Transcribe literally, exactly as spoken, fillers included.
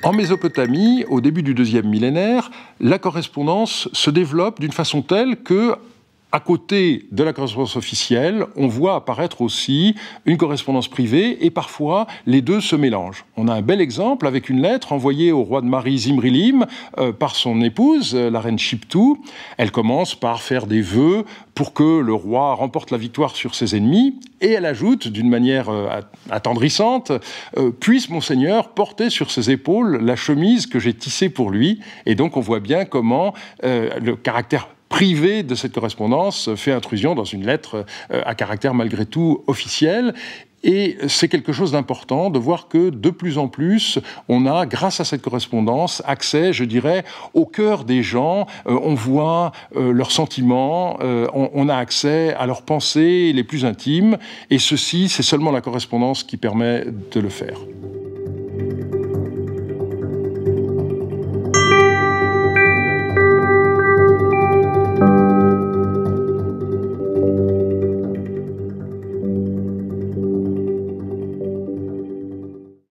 En Mésopotamie, au début du deuxième millénaire, la correspondance se développe d'une façon telle que, à côté de la correspondance officielle, on voit apparaître aussi une correspondance privée et parfois les deux se mélangent. On a un bel exemple avec une lettre envoyée au roi de Marie Zimrilim euh, par son épouse, la reine Chiptou. Elle commence par faire des vœux pour que le roi remporte la victoire sur ses ennemis et elle ajoute d'une manière euh, attendrissante euh, « Puisse Monseigneur porter sur ses épaules la chemise que j'ai tissée pour lui ». Et donc on voit bien comment euh, le caractère privé de cette correspondance fait intrusion dans une lettre à caractère malgré tout officiel. Et c'est quelque chose d'important de voir que de plus en plus, on a, grâce à cette correspondance, accès, je dirais, au cœur des gens. Euh, on voit euh, leurs sentiments, euh, on, on a accès à leurs pensées les plus intimes. Et ceci, c'est seulement la correspondance qui permet de le faire.